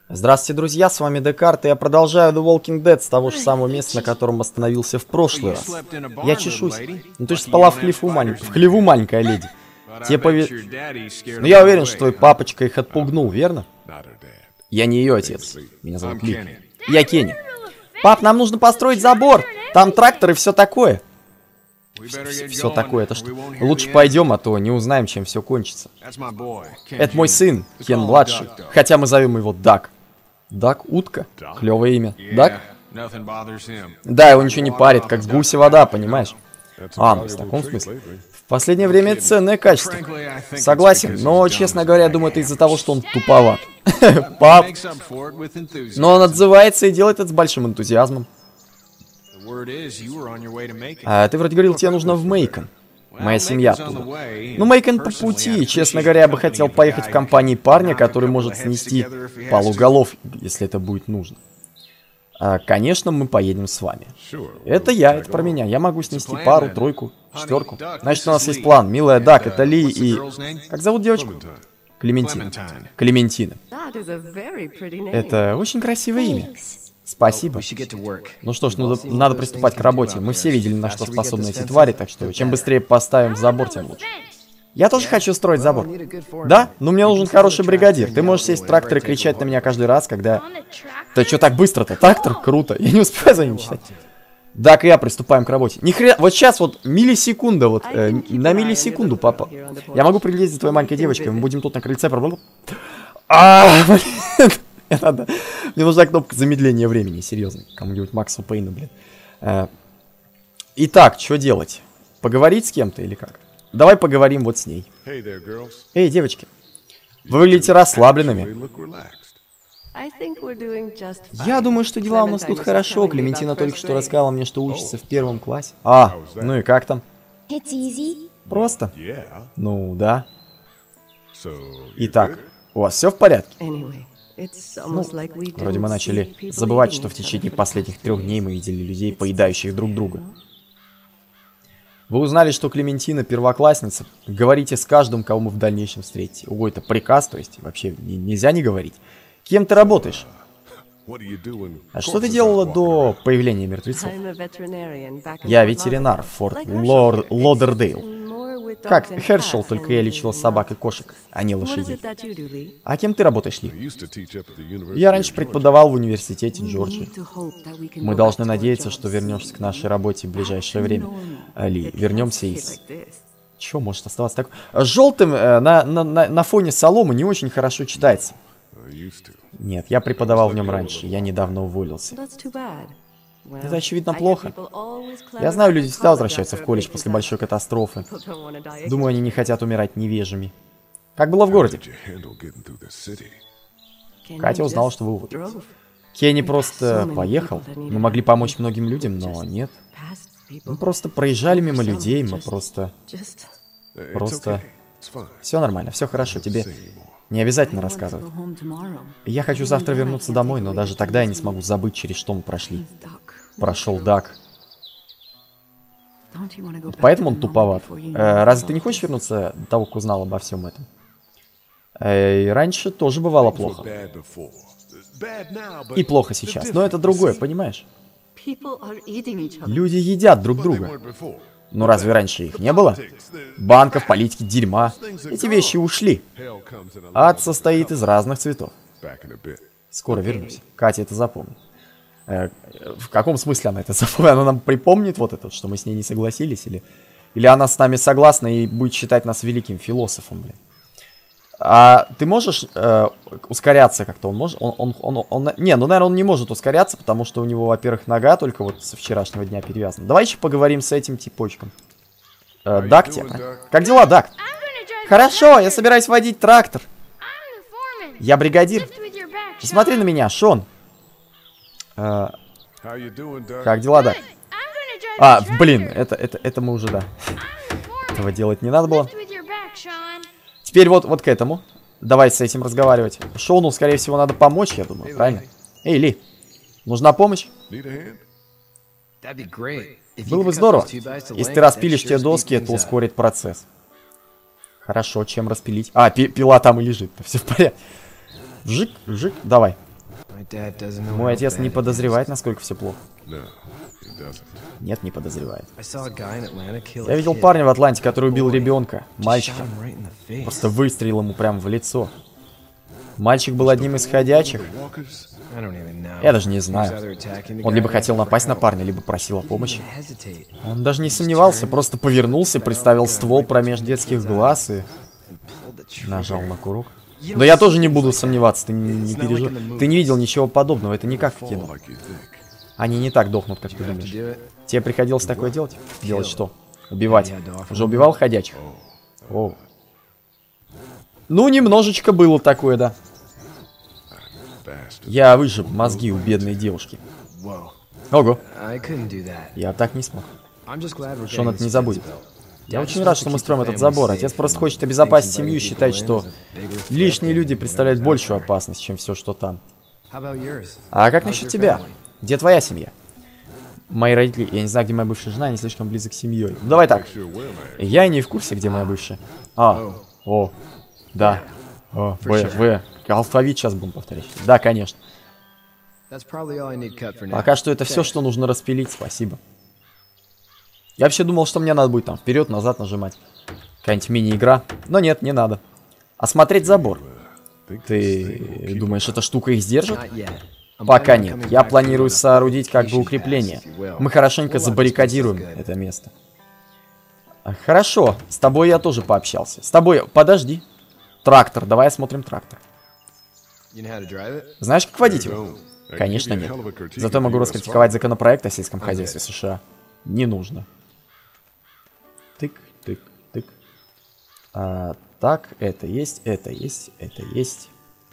Здравствуйте, друзья, с вами Декарт, и я продолжаю The Walking Dead с того же самого места, на котором остановился в прошлый раз. Я чешусь. Ну ты же спала в хлеву, маленькая леди. Ну я уверен, что твой папочка их отпугнул, верно? Я не ее отец. Меня зовут Ли. Я Кенни. Пап, нам нужно построить забор. Там трактор и все такое. Все такое, это что? Лучше пойдем, а то не узнаем, чем все кончится. Это мой сын, Кен-младший. Хотя мы зовем его Дак. Дак, утка. Клевое имя. Дак? Да, его ничего не парит, как с гуся вода, понимаешь? Ну, в таком смысле. В последнее время это ценное качество. Согласен, но, честно говоря, думаю, это из-за того, что он туповат. Пап. Но он отзывается и делает это с большим энтузиазмом. А ты вроде говорил, тебе нужно в Мейкон. Моя семья оттуда. Ну, Мейкон по пути, и, честно говоря, я бы хотел поехать в компании парня, который может снести пару голов, если это будет нужно. Конечно, мы поедем с вами. Это это про меня. Я могу снести пару, тройку, четверку. Значит, у нас есть план. Милая Дак, это Ли и... Как зовут девочку? Клементина. Клементина. Это очень красивое имя. Спасибо. Ну что ж, надо приступать к работе. Мы все видели, на что способны эти твари, так что чем быстрее поставим забор, тем лучше. Я тоже хочу строить забор. Да? Но мне нужен хороший бригадир. Ты можешь сесть в трактор и кричать на меня каждый раз, когда... Ты что так быстро-то? Трактор? Круто. Я не успеваю за ним читать. Так, и я приступаем к работе. Нихрена, вот сейчас вот миллисекунда, на миллисекунду попал. Я могу прилететь за твоей маленькой девочкой, мы будем тут на крыльце. Блин. Мне нужна кнопка замедления времени, серьезно. Кому-нибудь Максу Пейну, блин. Итак, что делать? Поговорить с кем-то или как? Давай поговорим вот с ней. Эй, девочки. Вы выглядите расслабленными. Я думаю, что дела у нас тут хорошо. Клементина только что рассказала мне, что учится в 1 классе. Ну и как там? Просто? Ну, да. Итак, у вас все в порядке? Ну, вроде мы начали забывать, что в течение последних 3 дней мы видели людей, поедающих друг друга. Вы узнали, что Клементина первоклассница. Говорите с каждым, кого мы в дальнейшем встретите. Ого, это приказ, то есть вообще нельзя не говорить. Кем ты работаешь? А что ты делала до появления мертвецов? Я ветеринар в Форт Лодердейл. Как Хершел, только я лечила собак и кошек, а не лошадей. А кем ты работаешь, Ли? Я раньше преподавал в университете Джорджии. Мы должны надеяться, что вернешься к нашей работе в ближайшее время. Ли, вернемся из... Чё может оставаться так? Желтым на фоне соломы не очень хорошо читается. Нет, я преподавал в нем раньше, я недавно уволился. Это, очевидно, плохо. Я знаю, люди всегда возвращаются в колледж после большой катастрофы. Думаю, они не хотят умирать невежими. Как было в городе? Катя узнала, что вы уволились. Кенни просто поехал. Мы могли помочь многим людям, но нет. Мы просто проезжали мимо людей, мы просто... Все нормально, все хорошо, тебе не обязательно рассказывать. Я хочу завтра вернуться домой, но даже тогда я не смогу забыть, через что мы прошли. Прошел Дак. Поэтому он туповат. Разве ты не хочешь вернуться до того, как узнал обо всем этом? Раньше тоже бывало плохо. И плохо сейчас. Но это другое, понимаешь? Люди едят друг друга. Но разве раньше их не было? Банков, политики, дерьма. Эти вещи ушли. Ад состоит из разных цветов. Скоро вернусь. Катя это запомнит. В каком смысле она это запомнит? Она нам припомнит вот это, что мы с ней не согласились? Или она с нами согласна и будет считать нас великим философом, блин? А ты можешь ускоряться как-то? Он может? Не, ну, наверное, он не может ускоряться, потому что у него, во-первых, нога только вот со вчерашнего дня перевязана. Давай еще поговорим с этим типочком. Дак тебе? Как дела, Дак? Хорошо, я собираюсь водить трактор. Я бригадир. Посмотри на меня, Шон. Как дела, Дак? Блин, это мы уже, да. Этого делать не надо было. Теперь вот к этому. Давай с этим разговаривать. Шону, скорее всего, надо помочь, я думаю, правильно? Эй, Ли, нужна помощь? Было бы здорово. Если ты распилишь те доски, это ускорит процесс. Хорошо, чем распилить? Пила там и лежит. Все в порядке. Вжик, вжик, давай. Мой отец не подозревает, насколько все плохо. Нет, не подозревает. Я видел парня в Атланте, который убил ребенка, мальчика. Просто выстрелил ему прямо в лицо. Мальчик был одним из ходячих. Я даже не знаю. Он либо хотел напасть на парня, либо просил о помощи. Он даже не сомневался, просто повернулся, приставил ствол промеж детских глаз и нажал на курок. Но я тоже не буду сомневаться, ты не переживай. Ты не видел ничего подобного, это не как в кино. Они не так дохнут, как ты думаешь. Тебе приходилось такое делать? Делать что? Убивать. Уже убивал ходячих? О. Ну, немножечко было такое, да. Я выжег мозги у бедной девушки. Ого. Я так не смог. Шон это не забудет. Я очень рад, что мы строим этот забор. Отец просто хочет обезопасить семью и считает, что лишние люди представляют большую опасность, чем все, что там. А как насчет тебя? Где твоя семья? Мои родители... Я не знаю, где моя бывшая жена, не слишком близок с семьей. Ну, давай так. Я и не в курсе, где моя бывшая. О, да. О, В. Алфавит сейчас будем повторять. Да, конечно. Пока что это все, что нужно распилить, спасибо. Я вообще думал, что мне надо будет там вперед-назад нажимать. Какая-нибудь мини-игра. Но нет, не надо. Осмотреть забор. Ты думаешь, эта штука их сдержит? Пока нет. Я планирую соорудить как бы укрепление. Мы хорошенько забаррикадируем это место. Хорошо, с тобой я тоже пообщался. С тобой... Подожди. Трактор, давай осмотрим трактор. Знаешь, как водить его? Конечно, нет. Зато я могу раскритиковать законопроект о сельском хозяйстве США. Не нужно. Тык, тык, тык. Так, это есть, это есть, это есть.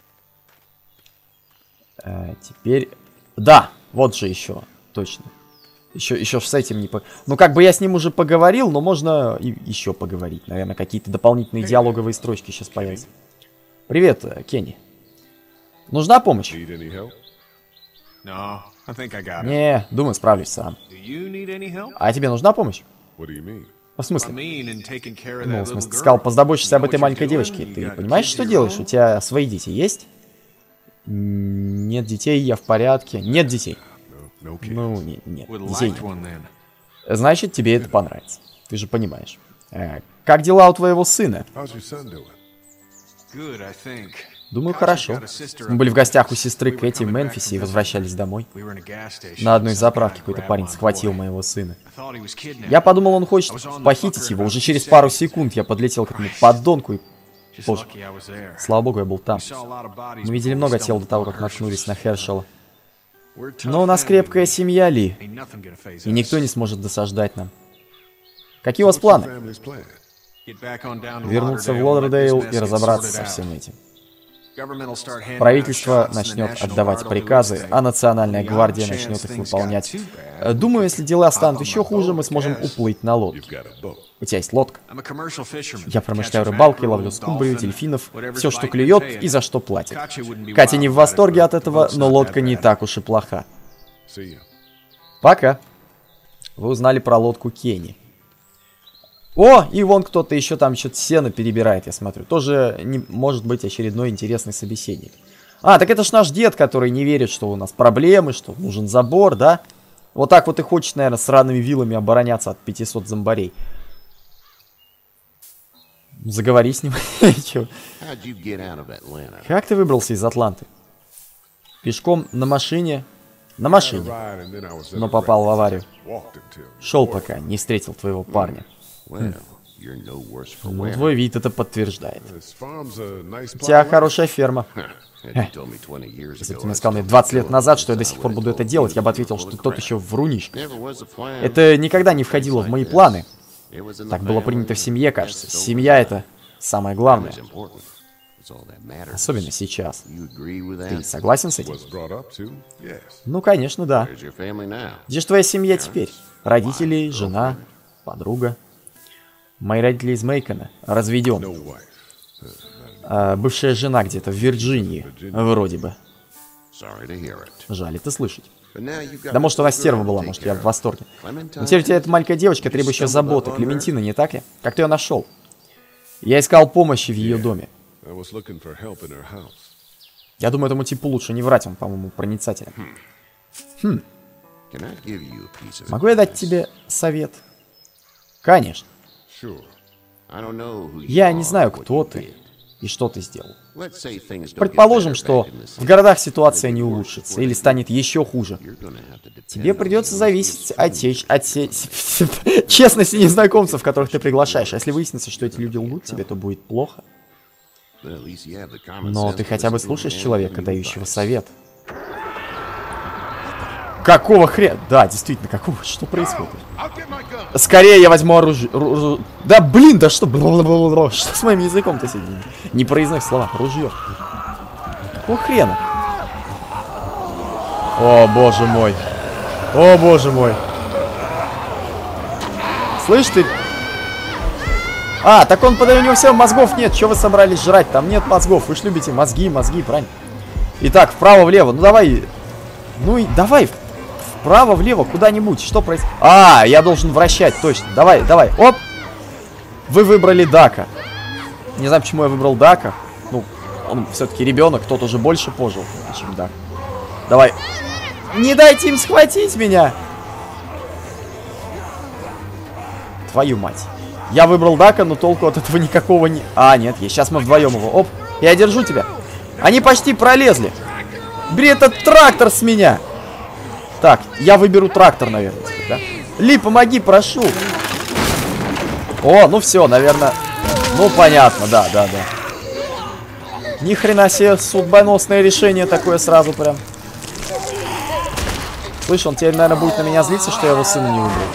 Теперь... Да, вот же еще, точно. Еще с этим не... Ну, как бы я с ним уже поговорил, но можно еще поговорить. Наверное, какие-то дополнительные диалоговые строчки сейчас появятся. Привет, Кенни. Нужна помощь? Не, думаю, справлюсь сам. А тебе нужна помощь? В смысле? Ну, в смысле, ты сказал, позаботишься об этой маленькой девочке. Ты понимаешь, что делаешь? У тебя свои дети есть? Нет детей, я в порядке. Нет детей. Ну, нет, детей нет. Значит, тебе это понравится. Ты же понимаешь. Как дела у твоего сына? Думаю, хорошо. Мы были в гостях у сестры Кэти в Мемфисе и возвращались домой. На одной заправке какой-то парень схватил моего сына. Я подумал, он хочет похитить его. Уже через пару секунд я подлетел к этому подонку и... Боже, слава богу, я был там. Мы видели много тел до того, как наткнулись на Хершела. Но у нас крепкая семья, Ли. И никто не сможет досаждать нам. Какие у вас планы? Вернуться в Лодердейл и разобраться со всем этим. Правительство начнет отдавать приказы, а Национальная гвардия начнет их выполнять. Думаю, если дела станут еще хуже, мы сможем уплыть на лодке. У тебя есть лодка? Я промышляю рыбалкой, ловлю скумбрию, дельфинов, все, что клюет и за что платят. Катя не в восторге от этого, но лодка не так уж и плоха. Пока. Вы узнали про лодку Кенни. О, и вон кто-то еще там что-то сено перебирает, я смотрю. Тоже может быть очередной интересный собеседник. Так это ж наш дед, который не верит, что у нас проблемы, что нужен забор, да? Вот так вот и хочет, наверное, с сраными вилами обороняться от 500 зомбарей. Заговори с ним. Как ты выбрался из Атланты? Пешком, на машине? На машине. Но попал в аварию. Шел пока, не встретил твоего парня. Ну, твой вид это подтверждает. У тебя хорошая ферма. Если бы ты мне сказал 20 лет назад, что я до сих пор буду это делать, я бы ответил, что тот еще врунишка. Это никогда не входило в мои планы. Так было принято в семье, кажется. Семья — это самое главное. Особенно сейчас. Ты согласен с этим? Ну, конечно, да. Где же твоя семья теперь? Родители, жена, подруга? Мои родители из Мейкона, разведен. Бывшая жена где-то в Вирджинии, вроде бы. Жаль это слышать. Да может она стерва была, может я в восторге. Но теперь у тебя эта маленькая девочка, требующая заботы. Клементина, не так ли? Как ты ее нашел? Я искал помощи в ее доме. Я думаю, этому типу лучше не врать, он, по-моему, проницателен. Могу я дать тебе совет? Конечно. Я не знаю, кто ты и что ты сделал. Предположим, что в городах ситуация не улучшится или станет еще хуже. Тебе придется зависеть от честности незнакомцев, которых ты приглашаешь. А если выяснится, что эти люди лгут тебе, то будет плохо. Но ты хотя бы слушаешь человека, дающего совет. Какого хрена? Да, действительно, какого? Что происходит? Скорее я возьму оружие. Да блин, да что? Что с моим языком-то сегодня? Не произносишь слова. Ружье. Какого хрена? О, боже мой. О, боже мой. Слышь ты? А, так он подает, у него все, мозгов нет. Что вы собрались жрать? Там нет мозгов. Вы ж любите мозги, правильно? Итак, вправо-влево. Ну давай. Ну и давай. Вправо-влево, куда-нибудь. Что происходит? А, я должен вращать, точно. Давай, давай. Оп. Вы выбрали Дака. Не знаю, почему я выбрал Дака. Ну, он все-таки ребенок, тот уже больше пожил, чем Дак. Давай. Не дайте им схватить меня. Твою мать. Я выбрал Дака, но толку от этого никакого не... А, нет, есть. Сейчас мы вдвоем его. Оп, я держу тебя. Они почти пролезли. Бери этот трактор с меня. Так, я выберу трактор, наверное, теперь, да? Ли, помоги, прошу. О, ну все, наверное. Ну, понятно, да. Ни хрена себе судьбоносное решение такое сразу прям. Слышь, он теперь, наверное, будет на меня злиться, что я его сына не выбрал.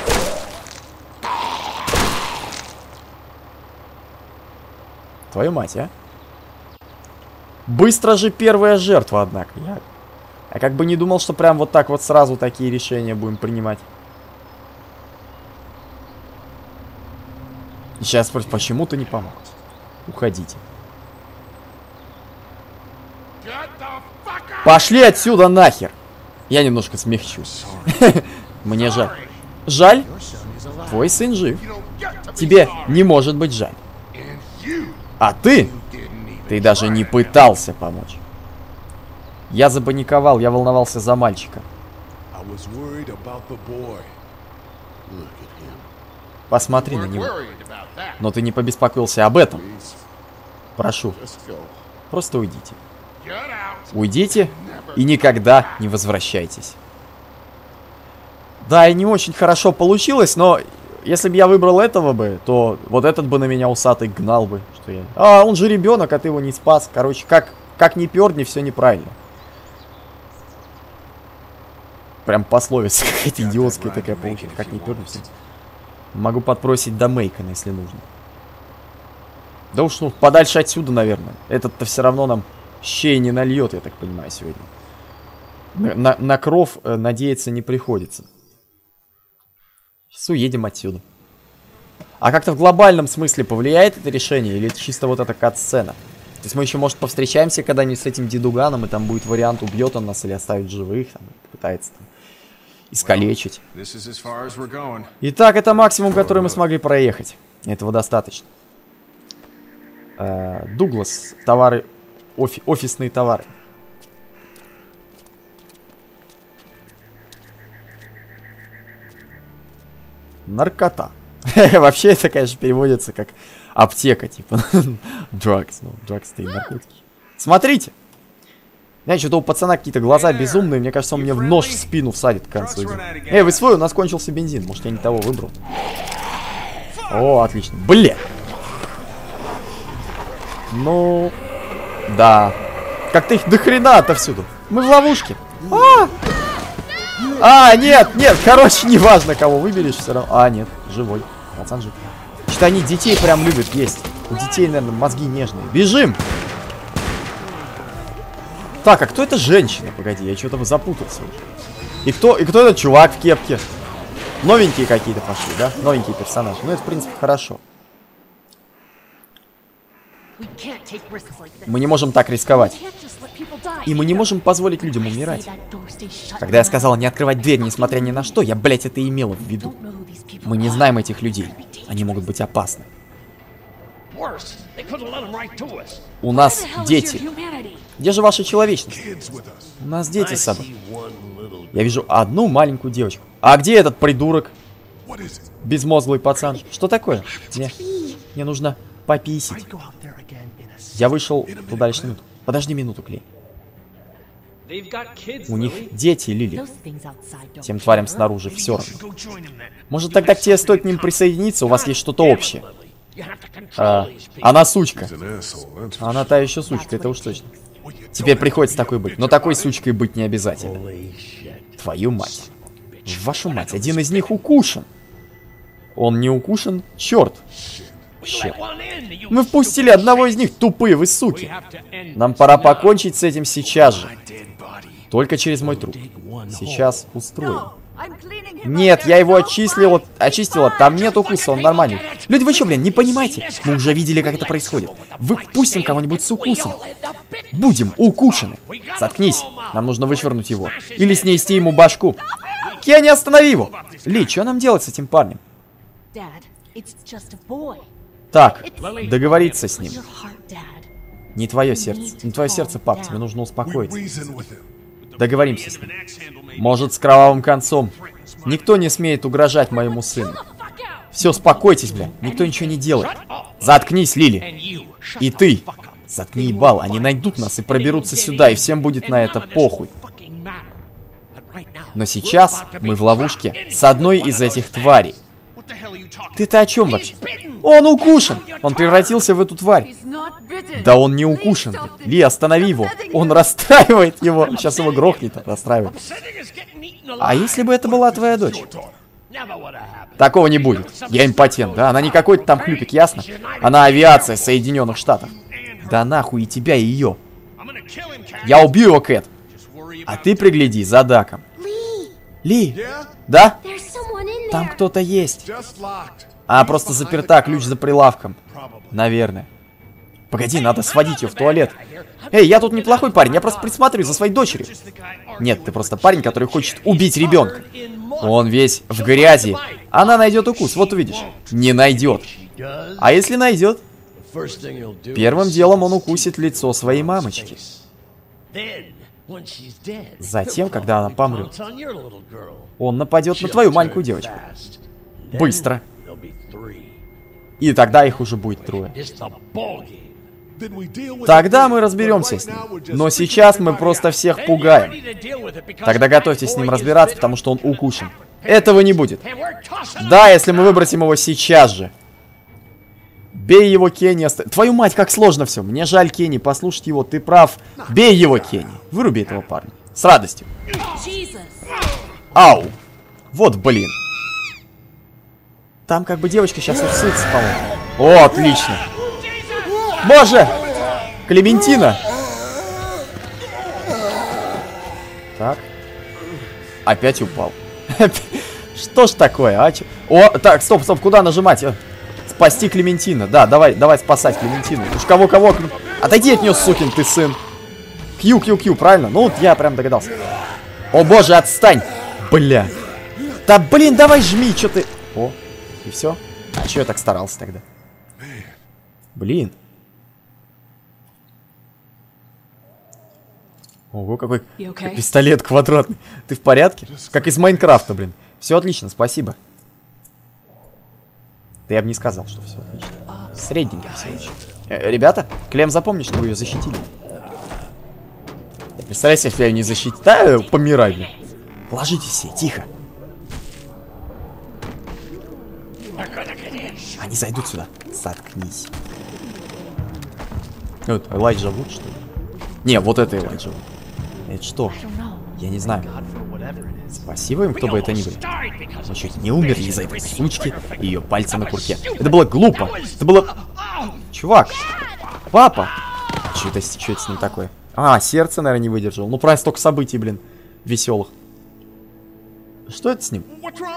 Твою мать, а? Быстро же первая жертва, однако. Я как бы не думал, что прям вот так вот сразу такие решения будем принимать. И сейчас спросят, почему ты не помог? Уходите. Пошли отсюда нахер! Я немножко смягчусь. Мне жаль. Жаль? Твой сын жив. Тебе не может быть жаль. А ты? Ты даже не пытался помочь. Я запаниковал, я волновался за мальчика. Посмотри на него. Но ты не побеспокоился об этом. Прошу. Просто уйдите. Уйдите и никогда не возвращайтесь. Да, и не очень хорошо получилось, но если бы я выбрал этого бы, то вот этот бы на меня усатый гнал бы. Что я... А, он же ребенок, а ты его не спас. Короче, как ни перни, все неправильно. Прям пословица какая-то идиотская такая получилась. Как не перни, все. Могу подбросить до Мейкона, если нужно. Да уж, ну, подальше отсюда, наверное. Этот-то все равно нам щей не нальет, я так понимаю, сегодня. На кров надеяться не приходится. Сейчас уедем отсюда. А как-то в глобальном смысле повлияет это решение? Или это чисто вот эта кат-сцена? То есть мы еще, может, повстречаемся когда-нибудь с этим дедуганом, и там будет вариант, убьет он нас или оставит живых, там, пытается там, искалечить. Итак, это максимум, который мы смогли проехать. Этого достаточно. Дуглас, товары, офисные товары. Наркота. Вообще это, конечно, переводится как аптека, типа. Drugs, ну, drugs-то и наркотики. Смотрите. Знаете, что-то у пацана какие-то глаза безумные. Мне кажется, он мне в нож в спину всадит к концу игры. Эй, вы свой, у нас кончился бензин. Может, я не того выбрал. О, отлично. Бля. Ну, да. Как-то их до хрена отовсюду. Мы в ловушке. Нет, короче, неважно, кого выберешь, все равно. Нет, живой. Пацан жив. Что-то они детей прям любят есть. У детей, наверное, мозги нежные. Бежим! Так, а кто эта женщина? Погоди, я что-то запутался уже. И кто этот чувак в кепке? Новенькие какие-то пошли, да? Новенькие персонажи. Ну, это, в принципе, хорошо. Мы не можем так рисковать. И мы не можем позволить людям умирать. Когда я сказала не открывать дверь, несмотря ни на что, я, блять, это имела в виду. Мы не знаем этих людей. Они могут быть опасны. У нас дети. Где же ваша человечность? У нас дети с собой. Я вижу одну маленькую девочку. А где этот придурок? Безмозглый пацан. Что такое? Мне нужно пописить. Я вышел туда лишь на минуту. Подожди минуту, Клей. У них дети, Лили. Тем тварям снаружи все равно. Может, тогда к тебе стоит к ним присоединиться? У вас есть что-то общее. Она сучка. Она та еще сучка, это уж точно. Теперь приходится такой быть. Но такой сучкой быть не обязательно. Твою мать. Вашу мать, один из них укушен. Он не укушен? Черт. Черт. Мы впустили одного из них, тупые вы суки. Нам пора покончить с этим сейчас же. Только через мой труп. Сейчас устрою. Нет, я его очистила, там нет укуса, он нормальный. Люди, вы что, блин, не понимаете? Мы уже видели, как это происходит. Выпустим кого-нибудь с укусом. Будем укушены. Заткнись, нам нужно вышвырнуть его. Или снести ему башку. Кенни, останови его! Ли, что нам делать с этим парнем? Так, договориться с ним. Не твое сердце. Не твое сердце, пап, тебе нужно успокоиться. Договоримся с ним. Может, с кровавым концом. Никто не смеет угрожать моему сыну. Все, успокойтесь, бля. Никто ничего не делает. Заткнись, Лили. И ты. Заткни ебал. Они найдут нас и проберутся сюда, и всем будет на это похуй. Но сейчас мы в ловушке с одной из этих тварей. Ты-то о чем вообще? Он укушен! Он превратился в эту тварь. Да он не укушен. Ли, останови его. Он расстраивает его. Сейчас его грохнет, расстраивает. А если бы это была твоя дочь? Такого не будет. Я импотент, да? Она не какой-то там хлюпик, ясно? Она авиация Соединенных Штатов. Да нахуй и тебя, и ее. Я убью его, Кэт. А ты пригляди за Даком. Ли? Да? Там кто-то есть. А, просто заперта, ключ за прилавком. Наверное. Погоди, надо сводить ее в туалет. Эй, я тут неплохой парень, я просто присматриваю за своей дочерью. Нет, ты просто парень, который хочет убить ребенка. Он весь в грязи. Она найдет укус, вот увидишь. Не найдет. А если найдет? Первым делом он укусит лицо своей мамочки. Затем, когда она помрет, он нападет на твою маленькую девочку. Быстро. И тогда их уже будет трое. Тогда мы разберемся с ним. Но сейчас мы просто всех пугаем. Тогда готовьтесь с ним разбираться, потому что он укушен. Этого не будет. Да, если мы выбросим его сейчас же. Бей его, Кенни. Твою мать, как сложно все. Мне жаль, Кенни, послушать его. Ты прав. Бей его, Кенни. Выруби этого парня. С радостью. Ау. Вот, блин. Там как бы девочка сейчас усыпется, по-моему. О, отлично. Боже! Клементина! Так. Опять упал. Что ж такое, а? О, так, стоп, куда нажимать? Спасти Клементина. Да, давай спасать Клементину. Уж кого-кого. Отойди от нее, сукин ты сын. Q, правильно? Ну, вот я прям догадался. О, боже, отстань. Бля. Да, блин, давай жми, что ты... О, и все? А че я так старался тогда? Блин. Ого, какой пистолет квадратный. Ты в порядке? Как из Майнкрафта, блин. Все отлично, спасибо. Да я бы не сказал, что все отлично. Средненько все очень. Ребята, Клем, запомни, что вы ее защитили. Представляете, если я ее не защитаю, помирай, блин. Ложитесь все, тихо. Они зайдут сюда. Заткнись. Вот, Элайджа Вуд, что ли? Не, вот это Элайджа Вуд. Это что? Я не знаю. Спасибо им, кто бы это ни был. Мы чуть не умерли из-за этой сучки и ее пальца на курке. Это было глупо. Это было... Чувак. Папа. Что это с ним такое? А, сердце, наверное, не выдержал. Ну, правильно, столько событий, блин. Веселых. Что это с ним?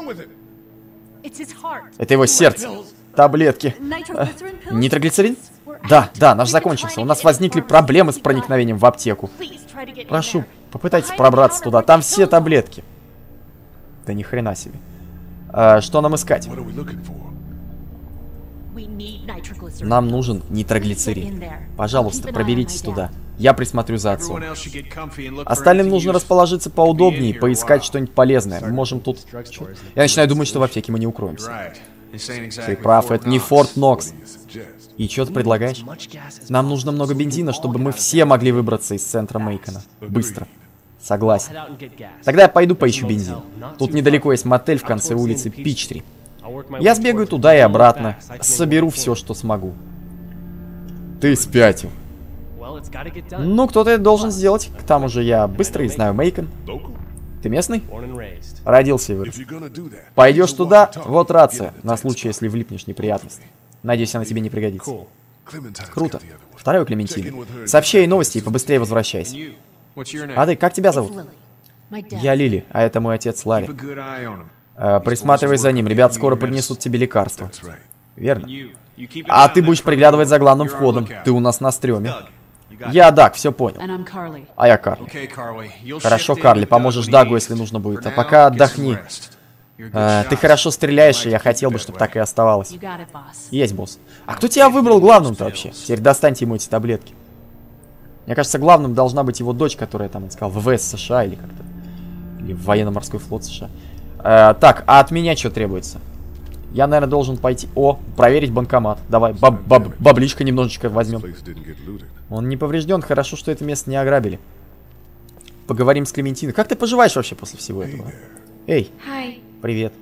Это его сердце. Таблетки. Нитроглицерин? Да, наш закончился. У нас возникли проблемы с проникновением в аптеку. Прошу, попытайтесь пробраться туда. Там все таблетки. Да ни хрена себе. Что нам искать? Нам нужен нитроглицерин. Пожалуйста, проберитесь туда. Я присмотрю за отцом. Остальным нужно расположиться поудобнее и поискать что-нибудь полезное. Мы можем тут... Я начинаю думать, что в аптеке мы не укроемся. Ты прав, это не Форт Нокс. И что ты предлагаешь? Нам нужно много бензина, чтобы мы все могли выбраться из центра Мейкона. Быстро. Согласен. Тогда я пойду поищу бензин. Тут недалеко есть мотель в конце улицы Пичтри. Я сбегаю туда и обратно. Соберу все, что смогу. Ты спятил. Ну, кто-то это должен сделать. К тому же я быстро и знаю Мейкон. Ты местный? Родился и вырос. Пойдешь туда, вот рация, на случай, если влипнешь в неприятности. Надеюсь, она тебе не пригодится. Круто. Второй Клементина. Сообщай новости и побыстрее возвращайся. А ты, как тебя зовут? Я Лили, а это мой отец Ларри. Присматривай за ним, ребят скоро принесут тебе лекарства. Верно. А ты будешь приглядывать за главным входом. Ты у нас на стреме. Я Даг, все понял. А я Карли. Хорошо, Карли, поможешь Дагу, если нужно будет. А пока отдохни. Ты хорошо стреляешь, и я хотел бы, чтобы так и оставалось. Есть, босс. А кто тебя выбрал главным-то вообще? Теперь достаньте ему эти таблетки. Мне кажется, главным должна быть его дочь, которая там, сказал, ВВС США или как-то. Или военно-морской флот США. Так, а от меня что требуется? Я, наверное, должен пойти... О, проверить банкомат. Давай, бабличка немножечко возьмем. Он не поврежден, хорошо, что это место не ограбили. Поговорим с Клементиной. Как ты поживаешь вообще после всего этого? Эй, привет.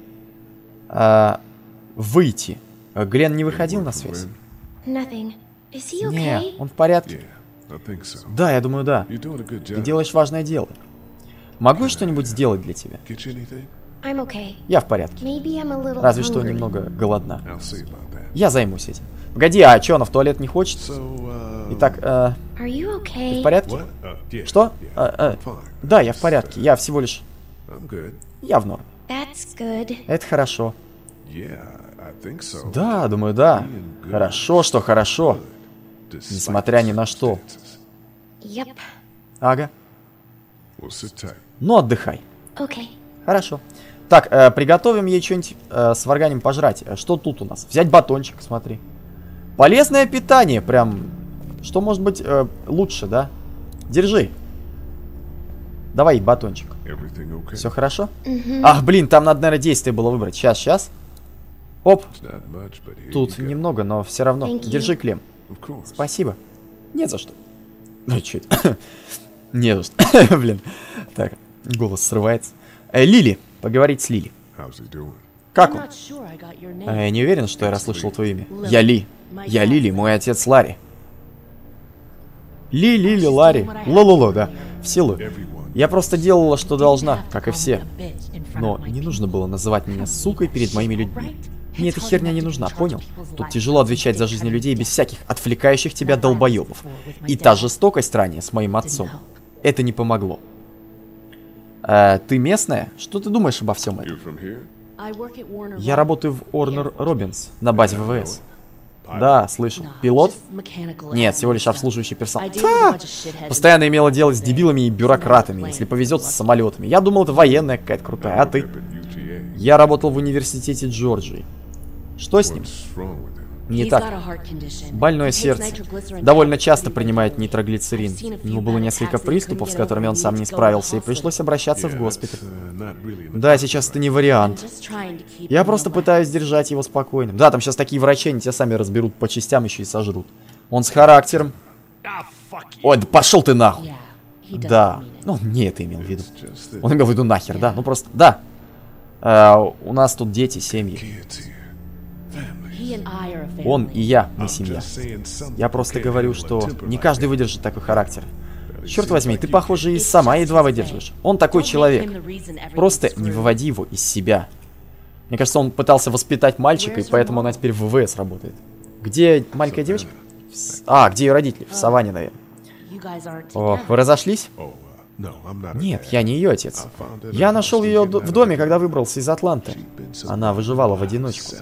Выйти. Глен не выходил на связь? Не, он в порядке. Да, я думаю, да. Ты делаешь важное дело. Могу я что-нибудь сделать для тебя? Я в порядке. Разве что немного голодна. Я займусь этим. Погоди, а что, она в туалет не хочет? Итак, ты в порядке? Что? Да, я в порядке. Я всего лишь... Я в норме. Это хорошо. Да, думаю, да. Хорошо, что хорошо. Несмотря ни на что. Ага. Ну, отдыхай. Хорошо. Так, приготовим ей что-нибудь с варганем пожрать. Что тут у нас? Взять батончик, смотри. Полезное питание, прям. Что может быть лучше, да? Держи. Давай батончик. Все хорошо? Ах, блин, там надо, наверное, действие было выбрать. Сейчас. Оп. Тут немного, но все равно. Держи, Клем. Спасибо. Не за что. Ну, что это? Не за что. Блин. Так, голос срывается. Лили. Поговорить с Лили. Как он? Я не уверен, что я расслышал твое имя. Я Ли. Я Лили, мой отец Ларри. Лили, Ларри. Лололо, да. В силу. Я просто делала, что должна, как и все. Но не нужно было называть меня сукой перед моими людьми. Мне эта херня не нужна, понял? Тут тяжело отвечать за жизни людей без всяких отвлекающих тебя долбоебов. И та жестокость ранее с моим отцом. Это не помогло. Ты местная? Что ты думаешь обо всем этом? Я работаю в Warner Robins на базе ВВС. Да, слышал. Пилот? Нет, всего лишь обслуживающий персонал. Постоянно имела дело с дебилами и бюрократами, если повезет, с самолетами. Я думал, это военная какая-то крутая, а ты? Я работал в университете Джорджии. Что с ним? Не так. Больное сердце. Довольно часто принимает нитроглицерин. У него было несколько приступов, с которыми он сам не справился, и пришлось обращаться в госпиталь. Да, сейчас это не вариант. Я просто пытаюсь держать его спокойным. Да, там сейчас такие врачи, они тебя сами разберут по частям еще и сожрут. Он с характером. Ой, да пошел ты нахуй. Да. Ну, не это имел в виду. Он имел в виду нахер, да. Ну просто, да. У нас тут дети, семьи. Он и я, мы семья. Я просто говорю, что не каждый выдержит такой характер. Черт возьми, ты, похоже, и сама едва выдерживаешь. Он такой человек. Просто не выводи его из себя. Мне кажется, он пытался воспитать мальчика, и поэтому она теперь в ВВС работает. Где маленькая девочка? Где ее родители? В Саванне, наверное. О, вы разошлись? Нет, я не ее отец. Я нашел ее в доме, когда выбрался из Атланты. Она выживала в одиночку.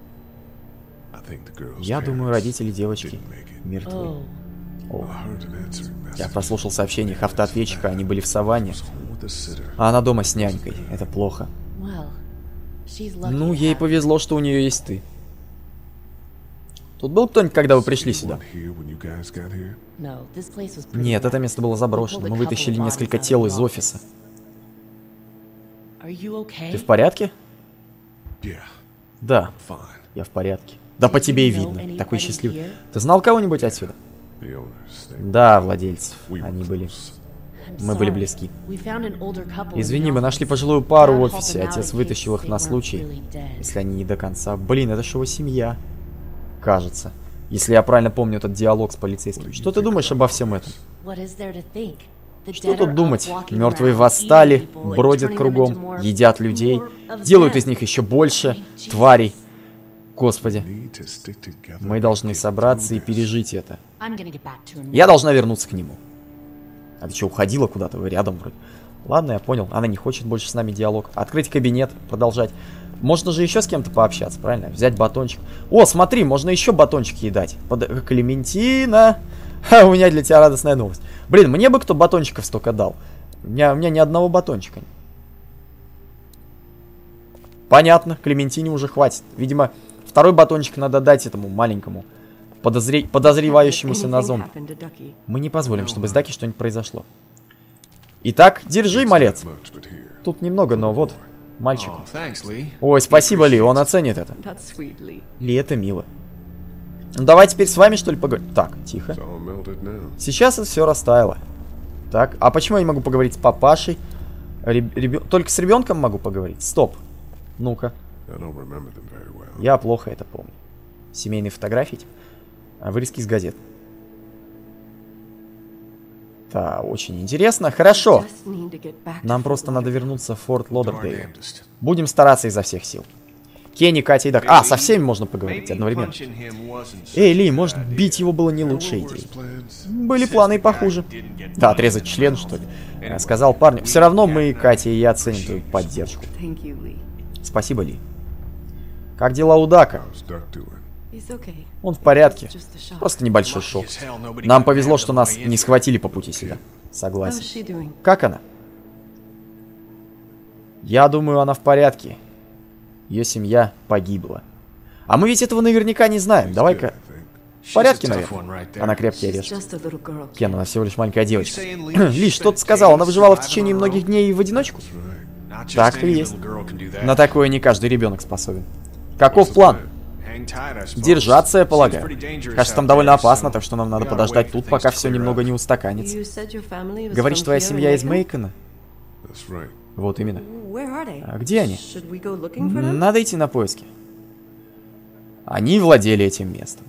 Я думаю, родители девочки мертвы. О. Я прослушал сообщение их автоответчика, они были в Саванне. А она дома с нянькой. Это плохо. Ну, ей повезло, что у нее есть ты. Тут был кто-нибудь, когда вы пришли сюда? Нет, это место было заброшено. Мы вытащили несколько тел из офиса. Ты в порядке? Да, я в порядке. Да по тебе и видно. Такой счастливый. Ты знал кого-нибудь отсюда? Да, владельцев. Они были... Мы были близки. Извини, мы нашли пожилую пару в офисе. Отец вытащил их на случай, если они не до конца. Блин, это же его семья. Кажется. Если я правильно помню этот диалог с полицейским. Что ты думаешь обо всем этом? Что тут думать? Мертвые восстали, бродят кругом, едят людей, делают из них еще больше тварей. Господи. Мы должны собраться и пережить это. Я должна вернуться к нему. А ты что, уходила куда-то? Вы рядом вроде. Ладно, я понял. Она не хочет больше с нами диалог. Открыть кабинет, продолжать. Можно же еще с кем-то пообщаться, правильно? Взять батончик. О, смотри, можно еще батончики едать. Клементина. Ха, у меня для тебя радостная новость. Блин, мне бы кто батончиков столько дал. У меня ни одного батончика. Понятно, Клементине уже хватит. Видимо, второй батончик надо дать этому маленькому подозревающемуся на зомби. Мы не позволим, чтобы с Даки что-нибудь произошло. Итак, держи, малец. Тут немного, но вот, мальчику. Ой, спасибо, Ли, он оценит это. Ли, это мило. Ну давай теперь с вами, что ли, поговорим. Так, тихо. Сейчас это все растаяло. Так, а почему я не могу поговорить с папашей? Только с ребенком могу поговорить? Стоп. Ну-ка. Я плохо это помню. Семейные фотографии. Вырезки из газет. Да, очень интересно. Хорошо. Нам просто надо вернуться в Форт Лодердейл. Будем стараться изо всех сил. Кенни, Катя и Дак. А, со всеми можно поговорить одновременно. Эй, Ли, может, бить его было не лучшей идеей. Были планы и похуже. Да, отрезать член, что ли. Сказал парню. Все равно мы, Катя и я, ценим твою поддержку. Спасибо, Ли. Как дела у Дака? Он в порядке. Просто небольшой шок. Нам повезло, что нас не схватили по пути сюда. Согласен. Как она? Я думаю, она в порядке. Ее семья погибла. А мы ведь этого наверняка не знаем. Давай-ка... В порядке, наверное. Она крепкий орешек. Кен, она всего лишь маленькая девочка. Ли, что ты сказал? Она выживала в течение многих дней в одиночку? Так и есть. На такое не каждый ребенок способен. Каков план? Держаться, я полагаю. Кажется, там довольно опасно, так что нам надо подождать тут, пока все немного не устаканится. Говоришь, твоя семья из Мейкона? Вот именно. А где они? Надо идти на поиски. Они владели этим местом.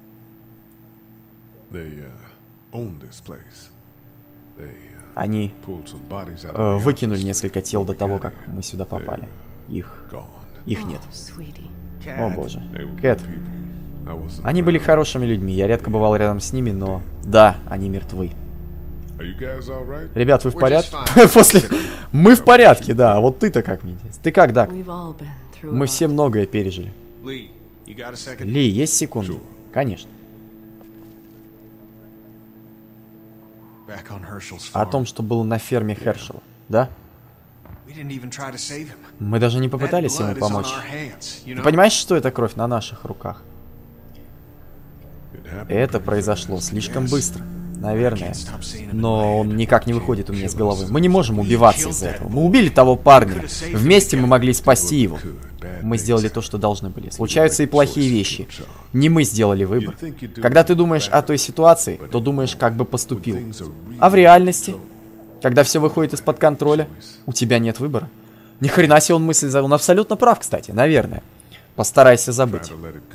Они выкинули несколько тел до того, как мы сюда попали. Их нет. О боже. Кэт. Они были хорошими людьми. Я редко бывал рядом с ними, но... Да, они мертвы. Ребят, вы в порядке? После... Мы в порядке, да. А вот ты-то как, мне интересно? Ты как, Дак? Мы все многое пережили. Ли, есть секунду? Конечно. О том, что было на ферме Хершела, да? Мы даже не попытались ему помочь. Ты понимаешь, что эта кровь на наших руках? Это произошло слишком быстро, наверное. Но он никак не выходит у меня с головы. Мы не можем убиваться из-за этого. Мы убили того парня. Вместе мы могли спасти его. Мы сделали то, что должны были. Случаются и плохие вещи. Не мы сделали выбор. Когда ты думаешь о той ситуации, то думаешь, как бы поступил. А в реальности, когда все выходит из-под контроля, у тебя нет выбора. Ни хрена себе он мысль... Он абсолютно прав, кстати, наверное. Постарайся забыть.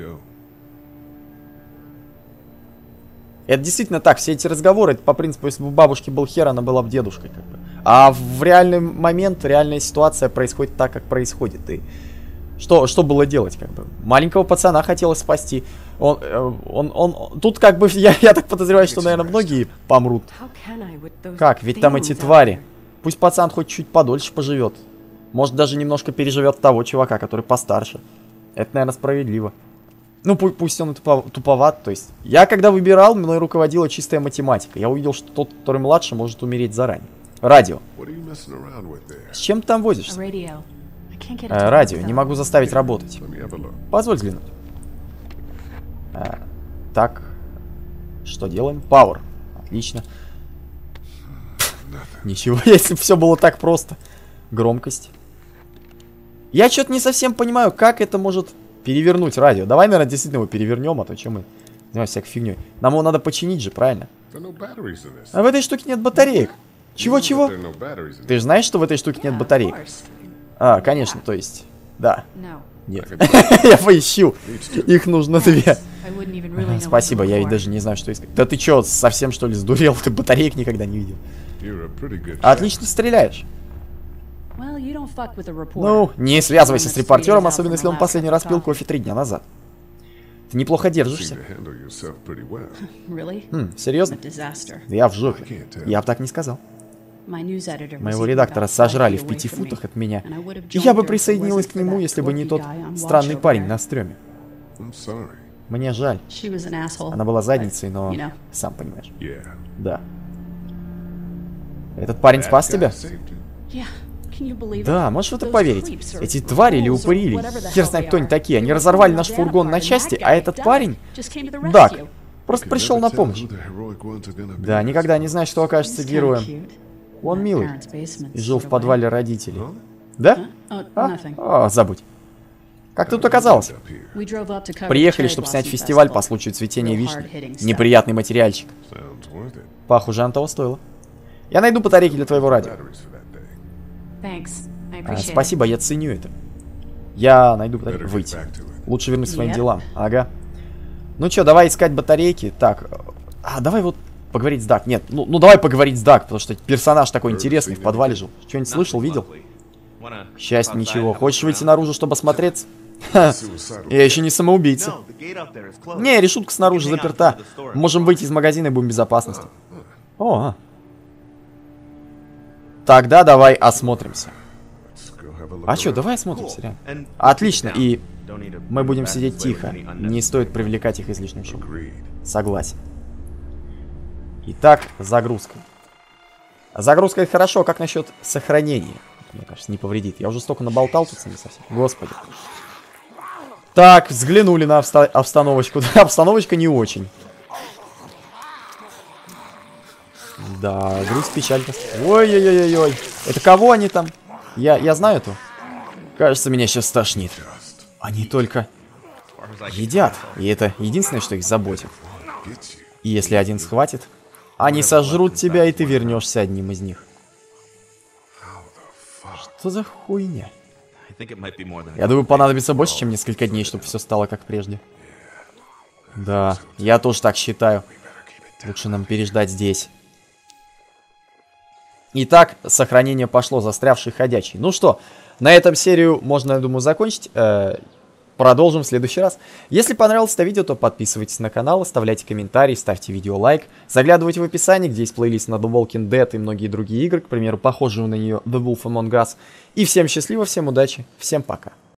Это действительно так. Все эти разговоры, это по принципу, если бы у бабушки был хер, она была бы дедушкой, как бы. А в реальный момент, реальная ситуация происходит так, как происходит. И что было делать, как бы? Маленького пацана хотелось спасти. Тут как бы, я так подозреваю, что, наверное, многие помрут. Как? Ведь там эти твари. Пусть пацан хоть чуть подольше поживет. Может, даже немножко переживет того чувака, который постарше. Это, наверное, справедливо. Ну, пусть он туповат, то есть... Я, когда выбирал, мной руководила чистая математика. Я увидел, что тот, который младше, может умереть заранее. Радио. С чем ты там возишься? Радио. Не могу заставить работать. Позволь взглянуть. Так, что делаем? Power. Отлично. Ничего, если бы все было так просто. Громкость. Я что-то не совсем понимаю, как это может перевернуть радио. Давай, наверное, действительно его перевернем, а то чем мы занимаемся всякой фигней. Нам его надо починить же, правильно? А в этой штуке нет батареек. Чего-чего? Ты же знаешь, что в этой штуке нет батареек? А, конечно, то есть, да. Нет. Я поищу. Их нужно 2. Спасибо, я ведь даже не знаю, что искать. Да ты чё, совсем что ли сдурел? Ты батареек никогда не видел. Отлично стреляешь. Ну, не связывайся с репортером, особенно если он последний раз пил кофе 3 дня назад. Ты неплохо держишься. Серьезно? Я в жопе. Я бы так не сказал. Моего редактора сожрали в 5 футах от меня. И я бы присоединилась к нему, если бы не тот странный парень на стреме. Мне жаль. Она была задницей, но... Сам понимаешь. Да. Этот парень спас тебя? Да, можешь в это поверить? Эти твари или упыри, или хер знает кто они такие, они разорвали наш фургон на части, а этот парень, Даг, просто пришел на помощь. Да, никогда не знаешь, что окажется героем. Он милый и жил в подвале родителей. Да? О, забудь. Как ты тут оказалось? Приехали, чтобы снять фестиваль по случаю цветения вишни. Неприятный материальчик. Похоже, оно того стоило. Я найду батарейки для твоего радио. Спасибо, я ценю это. Я найду батарейки. Выйти. Лучше вернусь к своим делам. Ага. Ну чё, давай искать батарейки. Так, давай вот поговорить с Даг. Нет, ну давай поговорить с Даг, потому что персонаж такой интересный в подвале жил. Что-нибудь слышал, видел? К счастью, ничего. Хочешь выйти наружу, чтобы осмотреться? Ха, я еще не самоубийца. Не, решетка снаружи заперта. Можем выйти из магазина и будем в безопасности. О, Тогда давай осмотримся. А что, давай осмотримся, реально. Отлично, и мы будем сидеть тихо. Не стоит привлекать их излишним шумом. Согласен. Итак, загрузка. Загрузка это хорошо, как насчет сохранения? Мне кажется, не повредит. Я уже столько наболтал тут не совсем. Господи. Так, взглянули на обстановочку. Да, обстановочка не очень. Да, грусть печалька. Ой-ой-ой-ой. Это кого они там? Я знаю эту. Кажется, меня сейчас стошнит. Они только едят. И это единственное, что их заботит. И если один схватит, они сожрут тебя, и ты вернешься одним из них. Что за хуйня? Я думаю, понадобится больше, чем несколько дней, чтобы все стало как прежде. Да, я тоже так считаю. Лучше нам переждать здесь. Итак, сохранение пошло, застрявший ходячий. Ну что, на этом серию можно, я думаю, закончить. Продолжим в следующий раз. Если понравилось это видео, то подписывайтесь на канал, оставляйте комментарии, ставьте видео лайк. Заглядывайте в описание, где есть плейлист на The Walking Dead и многие другие игры, к примеру, похожие на нее The Wolf Among Us. И всем счастливо, всем удачи, всем пока.